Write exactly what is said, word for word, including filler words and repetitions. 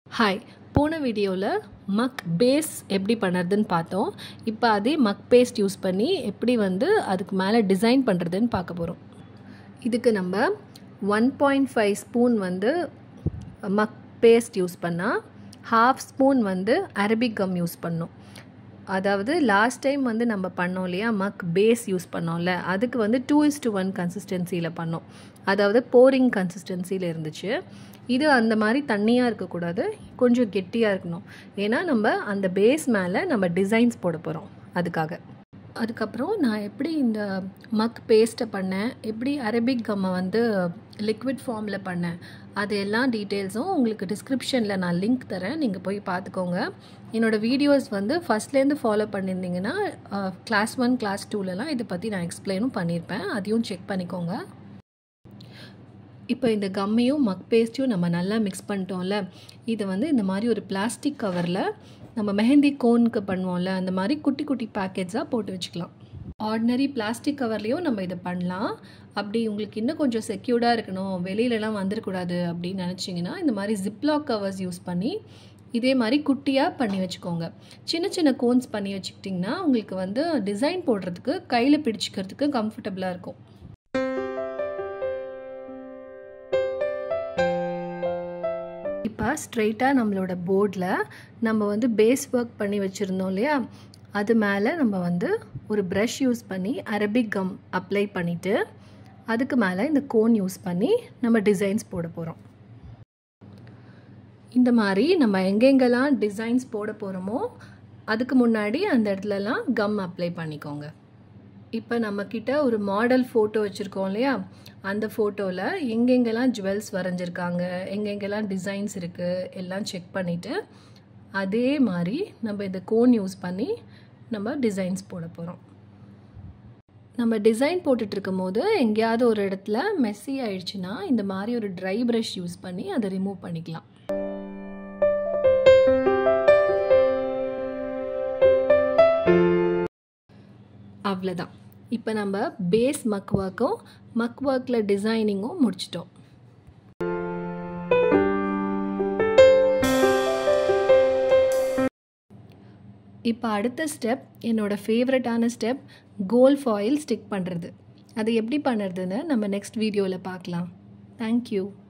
Hi, போன வீடியோவில் மக் base எப்படி பண்ணுறதுன்னு பார்த்தோம். இப்போ அதே மக் பேஸ்ட் யூஸ் பண்ணி எப்படி வந்து அதுக்கு மேலே டிசைன் பண்ணுறதுன்னு பார்க்க போகிறோம். இதுக்கு நம்ம ஒன் பாயிண்ட் ஃபைவ் ஸ்பூன் வந்து மக் பேஸ்ட் யூஸ் பண்ணால் ஹாஃப் ஸ்பூன் வந்து அரபிக் கம் யூஸ் பண்ணோம். அதாவது லாஸ்ட் டைம் வந்து நம்ம பண்ணோம் இல்லையா, மக் பேஸ் யூஸ் பண்ணோம்ல, அதுக்கு வந்து டூ இஸ் டு ஒன் கன்சிஸ்டன்சியில் பண்ணோம். அதாவது போரிங் கன்சிஸ்டன்சியில் இருந்துச்சு. இது அந்த மாதிரி தண்ணியாக இருக்கக்கூடாது, கொஞ்சம் கெட்டியாக இருக்கணும். ஏன்னா நம்ம அந்த பேஸ் மேலே நம்ம டிசைன்ஸ் போட போகிறோம் அதுக்காக. அதுக்கப்புறம் நான் எப்படி இந்த மக் பேஸ்ட்டை பண்ணேன், எப்படி அரபிக் கம்மை வந்து லிக்விட் ஃபார்மில் பண்ணேன், அது எல்லா டீட்டெயில்ஸும் உங்களுக்கு டிஸ்கிரிப்ஷனில் நான் லிங்க் தரேன், நீங்கள் போய் பார்த்துக்கோங்க. என்னோடய வீடியோஸ் வந்து ஃபஸ்ட்லேருந்து ஃபாலோ பண்ணியிருந்தீங்கன்னா கிளாஸ் ஒன் கிளாஸ் டூலலாம் இதை பற்றி நான் எக்ஸ்பிளைனும் பண்ணியிருப்பேன், அதையும் செக் பண்ணிக்கோங்க. இப்போ இந்த கம்மையும் மக் பேஸ்ட்டையும் நம்ம நல்லா மிக்ஸ் பண்ணிட்டோம்ல, இதை வந்து இந்த மாதிரி ஒரு பிளாஸ்டிக் கவரில் நம்ம மெஹந்தி கோனுக்கு பண்ணுவோம்ல, அந்த மாதிரி குட்டி குட்டி பேக்கெட்ஸாக போட்டு வச்சுக்கலாம். ஆர்டினரி பிளாஸ்டிக் கவர்லேயும் நம்ம இதை பண்ணலாம். அப்படி உங்களுக்கு இன்னும் கொஞ்சம் செக்யூர்டாக இருக்கணும், வெளியிலலாம் வந்துடக்கூடாது அப்படின்னு நினச்சிங்கன்னா இந்த மாதிரி ஜிப்லாக் கவர்ஸ் யூஸ் பண்ணி இதே மாதிரி குட்டியாக பண்ணி வச்சுக்கோங்க. சின்ன சின்ன கோன்ஸ் பண்ணி வச்சுக்கிட்டிங்கன்னா உங்களுக்கு வந்து டிசைன் போடுறதுக்கு கையில் பிடிச்சிக்கிறதுக்கு கம்ஃபர்டபுளாக இருக்கும். இப்போ ஸ்ட்ரெயிட்டாக நம்மளோட போர்டில் நம்ம வந்து பேஸ் ஒர்க் பண்ணி வச்சுருந்தோம் இல்லையா, அது மேலே நம்ம வந்து ஒரு ப்ரஷ் யூஸ் பண்ணி அரபிக் கம் அப்ளை பண்ணிவிட்டு அதுக்கு மேலே இந்த கோன் யூஸ் பண்ணி நம்ம டிசைன்ஸ் போட போகிறோம். இந்த மாதிரி நம்ம எங்கெங்கெல்லாம் டிசைன்ஸ் போட போகிறோமோ அதுக்கு முன்னாடி அந்த இடத்துலலாம் கம் அப்ளை பண்ணிக்கோங்க. இப்போ நம்மக்கிட்ட ஒரு மாடல் ஃபோட்டோ வச்சுருக்கோம் இல்லையா, அந்த ஃபோட்டோவில் எங்கெங்கெல்லாம் ஜுவல்ஸ் வரைஞ்சிருக்காங்க, எங்கெங்கெல்லாம் டிசைன்ஸ் இருக்குது எல்லாம் செக் பண்ணிவிட்டு அதே மாதிரி நம்ம இந்த கோன் யூஸ் பண்ணி நம்ம டிசைன்ஸ் போட போகிறோம். நம்ம டிசைன் போட்டுட்ருக்கும் போது எங்கேயாவது ஒரு இடத்துல மெஸ்ஸி ஆயிடுச்சுன்னா இந்த மாதிரி ஒரு ட்ரை ப்ரஷ் யூஸ் பண்ணி அதை ரிமூவ் பண்ணிக்கலாம். அவ்வளோதான். இப்போ நம்ம பேஸ் மக் ஒர்க்கும் மக் ஒர்க்கில் டிசைனிங்கும் முடிச்சிட்டோம். இப்போ அடுத்த ஸ்டெப், என்னோடய ஃபேவரட்டான ஸ்டெப், கோல் ஃபாயில் ஸ்டிக் பண்ணுறது. அதை எப்படி பண்ணுறதுன்னு நம்ம நெக்ஸ்ட் வீடியோவில் பார்க்கலாம். தேங்க்யூ.